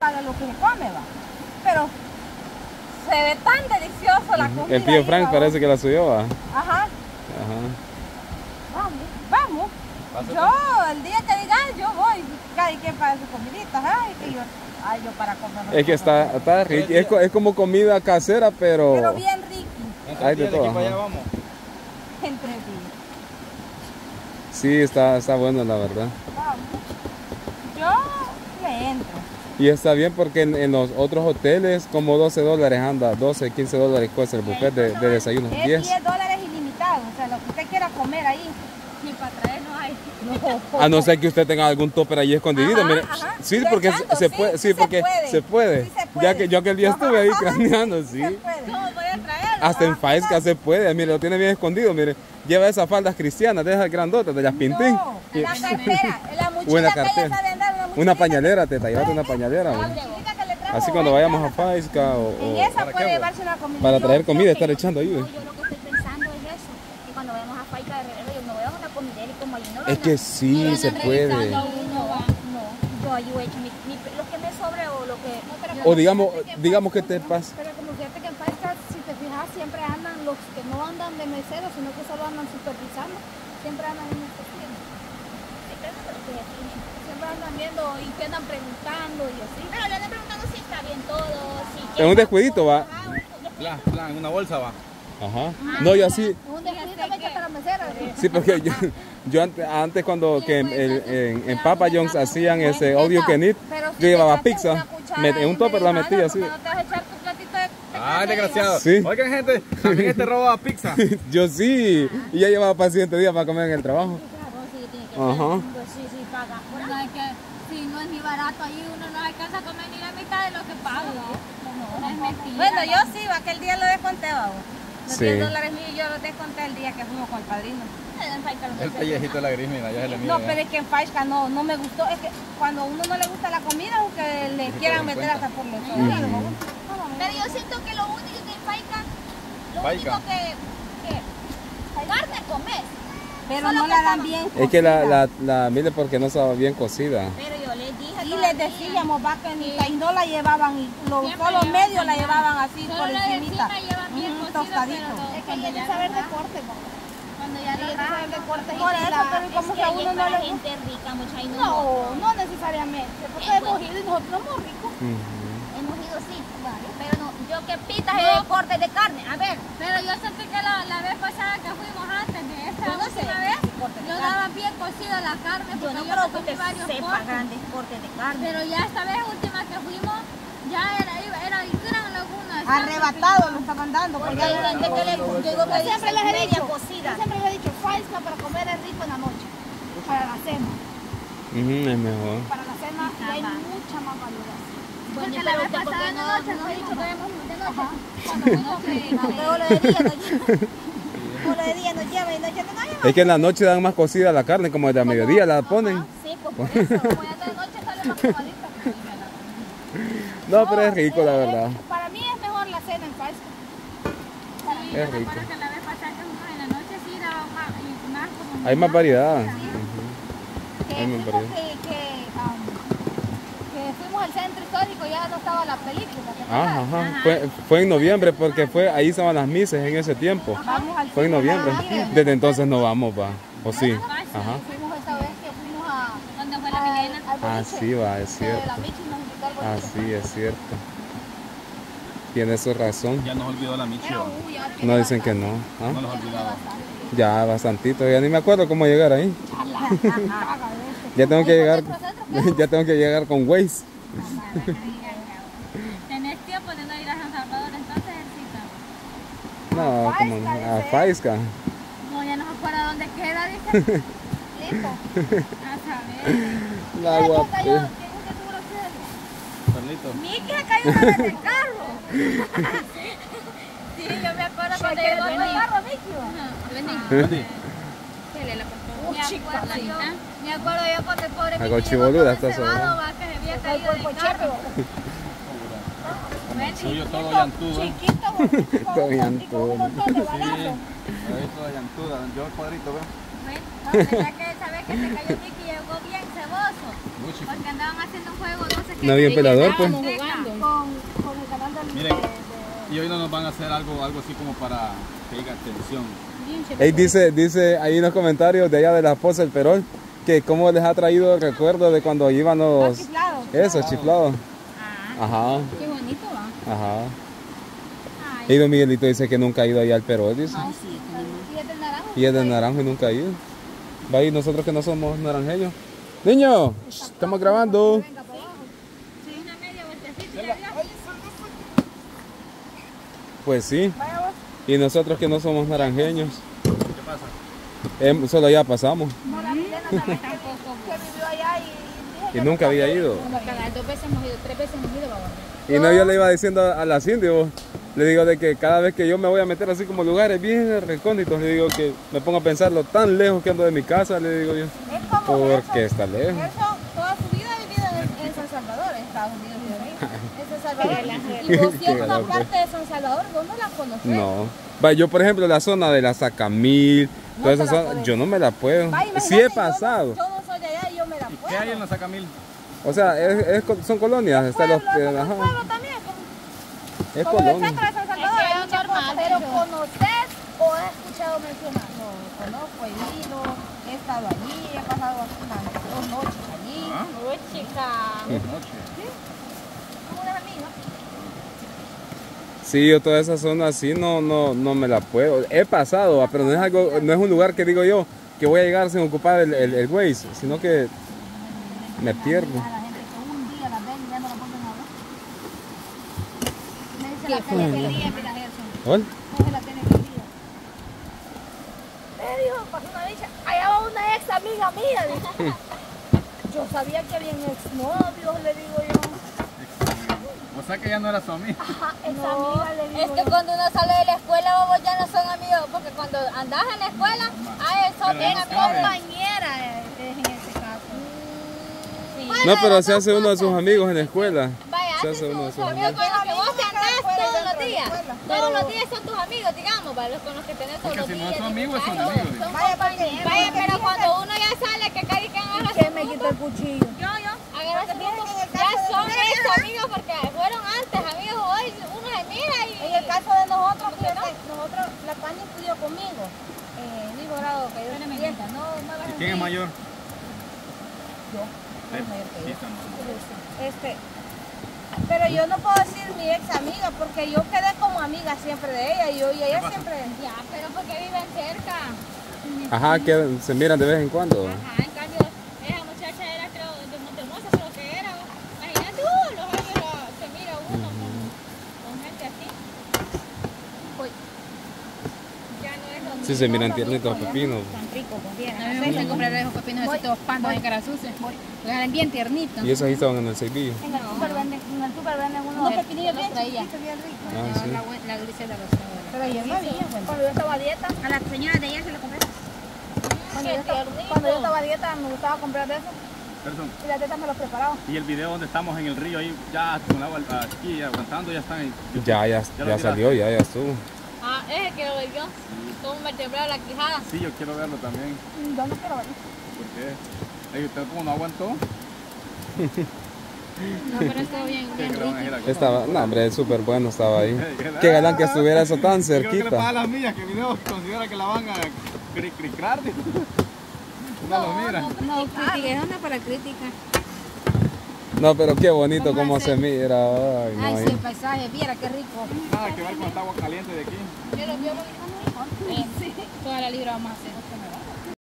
de lo que se come, va. Pero se ve tan delicioso la comida. El tío Frank parece que la subió, va. Ajá. Vamos. Yo, el día que diga, yo voy. Cada quien para sus comiditas. Yo para comer. Es que está rico. Es como comida casera, pero bien rico. Hay de todo. Para allá vamos. Entre días. Sí, está bueno, la verdad. Vamos. Yo le entro. Y está bien porque en los otros hoteles como $12 anda, 12, 15 dólares cuesta el buffet de desayuno. Es 10 dólares ilimitado, o sea, lo que usted quiera comer ahí. Ni para traer no hay. No. A no ser que usted tenga algún topper ahí escondido, mire. Sí, porque se puede, sí, porque se puede. Ya que yo aquel día estuve ahí craneando, sí. No, voy a traerlo. Hasta en Faisca se puede, mire, lo tiene bien escondido, mire. Lleva esas faldas cristianas, de esas grandotas, de las Pintín. No, la cartera, la mochila Buena que ella cartera. sabe andar, Una pañalera, teta, llévate una pañalera. La ¿no? mochilita que le trajo Así cuando ella, vayamos a Faisca en esa puede llevarse una comida. para traer comida, estar echando ahí. Yo lo que estoy pensando es eso, que cuando vayamos a Faisca de regreso, yo me voy a una comidera y como ahí no Es que sí, se puede. no, yo ahí voy a echar lo que me sobre o lo que... O digamos que te pasa. Pero como fíjate que en Faisca, si te fijas, siempre andan los que no andan de meseros, sino que solo andan supervisando, siempre andan en estos tiempos. Siempre andan viendo y te andan preguntando y así. Pero le andan preguntando si está bien todo, si... En un descuidito va. Plan, en una bolsa va. Ajá. No, yo así. Un descuidito me echa para meseros. Sí, porque yo antes cuando que en Papa John's hacían ese all you can eat, yo llevaba pizza, en un topper la metía así. No te vas a echar tu platito de Ay, desgraciado. Sí. Oigan, gente, también este roba pizza. Yo sí, y ya llevaba para el siguiente día para comer en el trabajo. Ajá. Sí, paga. Porque es que si no es ni barato ahí, uno no alcanza a comer ni la mitad de lo que paga. No es mentira. Bueno, yo sí, aquel día lo desconté, vamos. Los Sí. 10 dólares míos yo los desconté el día que fuimos con el padrino. El pellejito de la gris, mira, ya se le mira. No, pero es que en Faisca no me gustó. Es que cuando a uno no le gusta la comida, aunque le quieran meter hasta por los oídos. Pero yo siento que lo único que en Faisca, Faisca. que carne comes. Pero no la dan bien cocida. Es que la mire porque no estaba bien cocida. Pero yo les dije Y les decíamos, va que y no la llevaban, y solo medio la llevaban así por encimita. Tostadito. Es que hay que saber deporte, cuando ya hay que saber deporte. Por eso, pero como que a uno no le gusta. gente rica, mucha y No necesariamente, porque hemos ido y nosotros somos ricos. hemos ido sí, pero no, yo que pitas de cortes de carne, a ver. Pero yo sentí que la vez pasada que fuimos antes de esta última vez, yo daba bien cocida la carne, Yo porque no yo creo que comí usted varios sepa cortes. grandes cortes de carne. Pero ya esta vez última que fuimos, ya era gran laguna. Arrebatado lo estaban dando. Porque hay gente que le gusta, digo que Siempre les he media dicho, cocida. yo siempre les he dicho, Faisca para comer es rico en la noche, para la cena. Es mejor. Para la cena y hay mucha más variedad. Bueno, Porque pero la vez usted, ¿por pasada qué en la no noche nos nos dijo dijo que íbamos de noche? Cuando fuimos Luego lo de día nos lleva. O lo de día nos lleva y noche no lleva. Es que en la noche dan más cocida la carne, como de a mediodía la ponen. Sí, pues por eso, como ya de noche sale más comadita. No, pero es rico, la verdad. Para mí es mejor la cena en Faisca. Sí, Es yo me rico. acuerdo que la vez pasada que fuimos en la noche sí daba más como... Hay más variedad. Que Ay, me fuimos parece. que fuimos al centro histórico y ya no estaba la película. ¿te Ajá, acuerdas? ajá. Fue en noviembre porque ahí estaban las misas en ese tiempo. Vamos al Fue en cine, noviembre. Desde entonces no vamos, va. ¿O sí? Ajá. Fuimos esta vez que fuimos a... ¿Dónde fue la Milena? al Ah, boliche, sí, va, es que cierto. la Michi nos invitó al Ah, boliche. sí, es cierto. Tiene su razón. Ya nos olvidó la Michi. ¿va? No dicen que no. ¿Ah? No nos olvidaba. Ya, bastantito. Ya ni me acuerdo cómo llegar ahí. Ya tengo que llegar. Ya tengo que llegar con Waze. ¿Tenés tiempo de no ir a San Salvador entonces, Ercita? No, como a Faisca. No, ya no me acuerdo dónde queda, dice. Listo. A saber. La guapa. ¿Quién es que tuvo la accidente? Carlito. Miki se cayó una vez del carro. Sí, yo me acuerdo cuando Cheque, llegó ¿de el carro, Michi? Wendy. Me acuerdo yo cuando el pobre Algo Michi chiboluda llegó todo está encebado, eso, va, que se había Fue caído por del cheque. carro. Como el suyo todo llantudo. Chiquito, Todo con llantudo. un montón de Sí. balazos. Ahí toda llantuda. Yo el cuadrito, ¿ves? Bueno, ¿verdad que esa vez que se cayó Mickey llegó bien ceboso? Porque andaban haciendo un juego, no sé qué. No había emperador, pues. Con el canal del... Miren, y hoy no nos van a hacer algo así como para que haya tensión. Ey, dice ahí en los comentarios de allá de la esposa del Perol que cómo les ha traído el recuerdo de cuando iban los chiflados. Esos chiflados. Ajá, Qué bonito va. ajá. Y don Miguelito dice que nunca ha ido allá al Perol, dice. Y es de naranjo. Y es de naranjo y nunca ha ido. Va a ir nosotros que no somos naranjeños. Niños, estamos grabando. Pues sí. Y nosotros que no somos naranjeños. ¿Qué pasa? Solo ya pasamos. No, la Milena también que vivió allá y... Y nunca había ido. Dos veces hemos ido, 3 veces hemos ido, babá. Y no, yo le iba diciendo a la Cindy, le digo de que cada vez que yo me voy a meter así como lugares bien recónditos, le digo que me pongo a pensar lo tan lejos que ando de mi casa, le digo yo. Es como Porque está lejos. Gerson toda su vida ha vivido en San Salvador, en Estados Unidos. En San Salvador. Y vos siendo una parte de San Salvador, vos no la conocés. No. Va, yo por ejemplo la zona de la Sacamil, No toda te esa la zona, puedes. yo no me la puedo. Va, imagínate, Sí he pasado. Yo no soy de allá y yo me la ¿Y puedo. qué hay en la Sacamil? O sea, son colonias, está los Pueblo, ajá. pueblo también, Es como el colonia. centro de San Salvador. Es que hay es muchas normal, cosas, pero pero- ¿conoces o has escuchado mencionar? No, conozco, he ido, he estado allí, he pasado unas 2 noches allí. ¿Ah? Uy, chica. Noche. Como unas amigas. Sí, yo toda esa zona así no me la puedo. He pasado, pero no es algo, no es un lugar que digo yo que voy a llegar sin ocupar el Waze, sino que me pierdo. A la gente que un día la ven y ya no la vuelven a ver. Me dice ¿Qué la fue? tele que día, mira Gerson. ¿Hola? Coge la tele que día. Dijo, pasó una dicha. Allá va una ex amiga mía. Dice. Yo sabía que había exnovios, le digo yo. O sea que ya no era su amiga. Ajá, esa amiga le digo Es que yo. cuando uno sale de la escuela, vos ya no son amigos, porque cuando andas en la escuela, son bien no amigos. sabe. Compañera en ese caso. No, pero se hace uno de sus amigos en la escuela. Vaya, Se hace hace uno de sus sus amigos amigos. con los que vos te andás todos los días. Todos Pero- los días son tus amigos, digamos, ¿vale? Los con los que tenés todos Porque los si no días. es su amigo, es un Son amigo, digo. Vaya, compañera. Vaya, pero cuando uno ya sale, que cada quien agarra Que su me grupo, quitó el cuchillo. agarra su grupo, en el ya caso de son ustedes, ex ajá. amigos porque fueron antes amigos, hoy uno se mira y... En el caso de nosotros, ¿Cómo que no? fíjate, nosotros, la Pani estudió conmigo. Mismo grado que yo. Sienta, no me hagas ¿Y quién es así. mayor? Yo. Sí, Soy mayor que sí, yo. estamos. Pero yo no puedo decir mi ex amiga porque yo quedé como amiga siempre de ella y ella pasa? siempre. Ya, pero porque viven cerca. Ajá, que se miran de vez en cuando. Ajá, en cambio, esa muchacha era, creo, de Montemosa, creo que era. Imagínate, los años se mira uno con gente así. Pues, ya no es lo mismo. Sí, se miran tiernitos los pepinos. Tan rico, conviene. A mí me gusta comprar esos pepinos así todos pandas de cara sucia. Eran bien tiernitos. Y esos ahí estaban en el Seibillo. En el súper venden unos pepinillos bien chiquitos, bien ricos. Ah, sí. La grisela rosada. Pero yo no había, cuando yo estaba a dieta, A la señora de ella se lo compré. cuando yo estaba a dieta me gustaba comprar de eso Perdón. y las tetas me los preparaba. Y el video donde estamos en el río ahí, ya con el agua aquí aguantando, ya están en YouTube. Ya lo salió, ya estuvo. Ah, ese que lo vio. Como me temblaba la quijada. Sí, yo quiero verlo también. Yo no quiero ver. ¿Por qué? Ey, ¿usted cómo no aguantó? No, pero estuvo bien, ¿Qué bien le van a rico. decir a Estaba, no hombre, súper bueno estaba ahí. Qué galán que estuviera eso tan Yo creo que le paga a cerquita. las mías, que video considera que la van a cricrar. No lo mira. No, crítica, es una para crítica. No, pero qué bonito ¿Cómo cómo hace? se mira. Ay, no, Ay, ahí. sí, el paisaje, viera qué rico. Nada que ver con esta agua caliente de aquí. Yo lo veo muy rico. Toda la libra vamos a hacer.